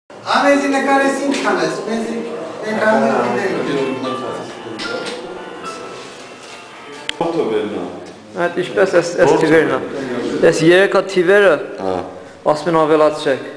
Ամեզի նկարես ինչ կանես, մեզի նկարներ Այդ ինչպես այս թիվերն է։ Այս երեքա թիվերը ասում են ավելացրեք։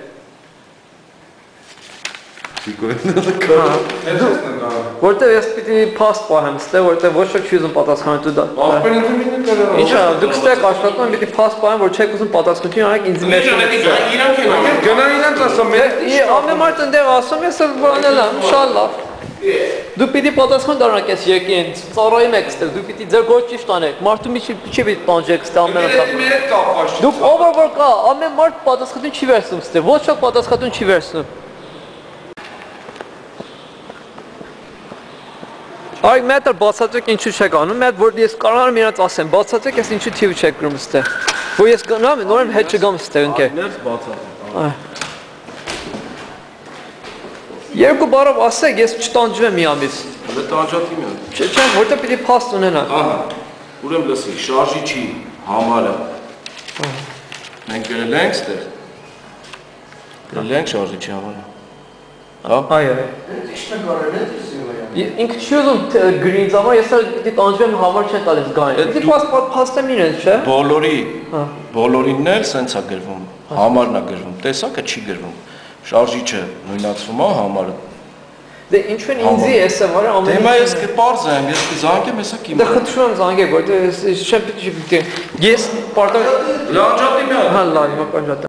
Որտեղ ես պիտի փաստ պահեմ, ստե որտեղ ոչ ոք չի ուզում պատասխանել դու դա։ Ինչա, դուք ստեք աշխատում եմ պիտի փաստ պահեմ, որ չեք ուզում պատասխանություն անեք ինձ մեջ։ Գնան իրանց ասում եմ։ Ամեն մարդ ընդեղ ասում ես բանել եմ, շալլավ։ Դու պիտի պատասխան դառնաք այս երկին, ծառայում եք ստեղ, դու պիտի ձեր գործ ճիշտ անեք, մարդու մի չի պիտի տանջեք ստեղ ամեն Դուք ով որ կա, ամեն մարդ պատասխանություն չի վերցնում ստեղ, ոչ ոք պատասխանություն չի վերցնում։ Այ մետր բացատրեք ինչու չեք անում, մետ որ ես կարողանում եմ իրաց ասեմ, բացատրեք ես ինչու թիվ չեք գրում ստեղ։ Որ ես գնամ, նորեն հետ չգամ ստեղ ընկեր։ Ներս բացատրեք։ Երկու բառով ասեք, ես չտանջվեմ մի ամիս։ Հələ տանջատի մի հատ։ Չէ, որտեղ պիտի փաստ ունենա։ Ահա։ Ուրեմն լսի, շարժիչի համարը։ Մենք գրել ենք ստեղ։ Գրել ենք շարժիչի համարը։ Հա։ Այո։ Ինչ նկարել է դիսի։ Ինքը չի ուզում գրինձ համար, ես պիտի տանջվեմ համար չեն տալիս գային։ Պիտի փաստեմ իրեն, չէ։ Բոլորինն էլ սենց է գրվում։ Համարն է գրվում։ Տեսակը չի գրվում։ Շարժիչը նույնացվում է համարը։ Դե ինչու են ինձի էսը վարը ամեն Դեմա ես կպարզեմ, ես կզանգեմ, հեսա կիմ։ Դե խնդրում եմ զանգեք, որտեղ ես չեմ պիտի ես պարտադիր Լանջատի մի հատ։ հա լավ, կանջատ